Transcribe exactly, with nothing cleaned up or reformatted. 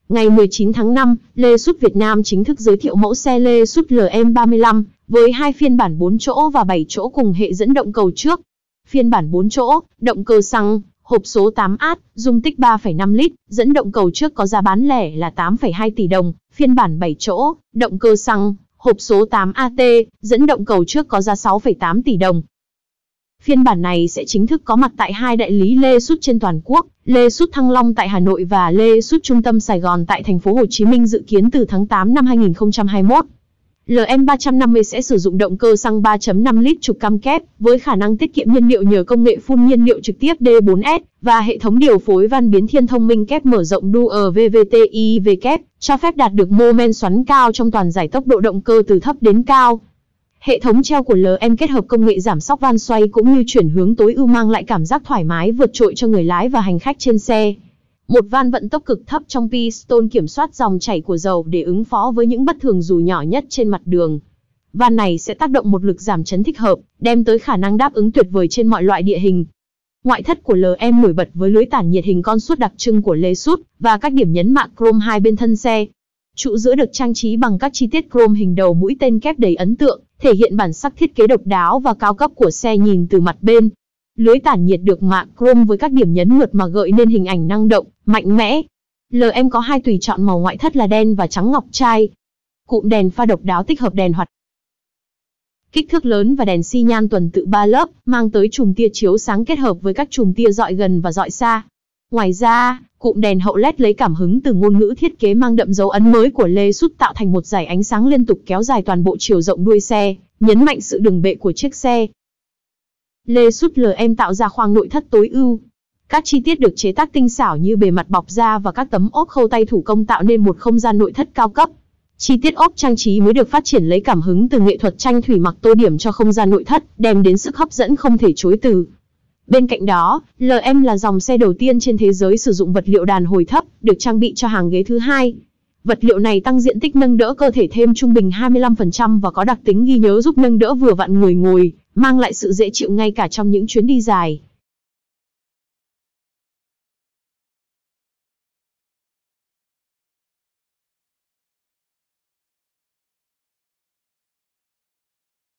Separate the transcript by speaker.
Speaker 1: Ngày mười chín tháng năm, Lexus Việt Nam chính thức giới thiệu mẫu xe Lexus L M ba mươi lăm, với hai phiên bản bốn chỗ và bảy chỗ cùng hệ dẫn động cầu trước. Phiên bản bốn chỗ, động cơ xăng, hộp số tám át, dung tích ba phẩy năm lít, dẫn động cầu trước có giá bán lẻ là tám phẩy hai tỷ đồng. Phiên bản bảy chỗ, động cơ xăng, hộp số tám A T, dẫn động cầu trước có giá sáu phẩy tám tỷ đồng. Phiên bản này sẽ chính thức có mặt tại hai đại lý Lexus trên toàn quốc, Lexus Thăng Long tại Hà Nội và Lexus Trung tâm Sài Gòn tại thành phố Hồ Chí Minh, dự kiến từ tháng tám năm hai nghìn không trăm hai mươi mốt. L M ba trăm năm mươi sẽ sử dụng động cơ xăng ba phẩy năm lít trục cam kép, với khả năng tiết kiệm nhiên liệu nhờ công nghệ phun nhiên liệu trực tiếp D bốn S, và hệ thống điều phối van biến thiên thông minh kép mở rộng Dual V V T I V kép, cho phép đạt được mô men xoắn cao trong toàn giải tốc độ động cơ từ thấp đến cao. Hệ thống treo của L M kết hợp công nghệ giảm xóc van xoay cũng như chuyển hướng tối ưu, mang lại cảm giác thoải mái vượt trội cho người lái và hành khách trên xe. Một van vận tốc cực thấp trong piston kiểm soát dòng chảy của dầu để ứng phó với những bất thường dù nhỏ nhất trên mặt đường. Van này sẽ tác động một lực giảm chấn thích hợp, đem tới khả năng đáp ứng tuyệt vời trên mọi loại địa hình. Ngoại thất của L M nổi bật với lưới tản nhiệt hình con suốt đặc trưng của Lexus và các điểm nhấn mạ chrome hai bên thân xe. Trụ giữa được trang trí bằng các chi tiết chrome hình đầu mũi tên kép đầy ấn tượng, thể hiện bản sắc thiết kế độc đáo và cao cấp của xe nhìn từ mặt bên. Lưới tản nhiệt được mạ chrome với các điểm nhấn mượt mà gợi nên hình ảnh năng động, mạnh mẽ. L M có hai tùy chọn màu ngoại thất là đen và trắng ngọc trai. Cụm đèn pha độc đáo tích hợp đèn hoạt kích thước lớn và đèn xi nhan tuần tự ba lớp, mang tới chùm tia chiếu sáng kết hợp với các chùm tia dọi gần và dọi xa. Ngoài ra, cụm đèn hậu led lấy cảm hứng từ ngôn ngữ thiết kế mang đậm dấu ấn mới của Lexus, tạo thành một dải ánh sáng liên tục kéo dài toàn bộ chiều rộng đuôi xe, nhấn mạnh sự đừng bệ của chiếc xe. Lexus L M tạo ra khoang nội thất tối ưu. Các chi tiết được chế tác tinh xảo như bề mặt bọc da và các tấm ốp khâu tay thủ công tạo nên một không gian nội thất cao cấp. Chi tiết ốp trang trí mới được phát triển lấy cảm hứng từ nghệ thuật tranh thủy mặc tô điểm cho không gian nội thất, đem đến sức hấp dẫn không thể chối từ. Bên cạnh đó, L M là dòng xe đầu tiên trên thế giới sử dụng vật liệu đàn hồi thấp, được trang bị cho hàng ghế thứ hai. Vật liệu này tăng diện tích nâng đỡ cơ thể thêm trung bình hai mươi lăm phần trăm và có đặc tính ghi nhớ giúp nâng đỡ vừa vặn người ngồi, mang lại sự dễ chịu ngay cả trong những chuyến đi dài.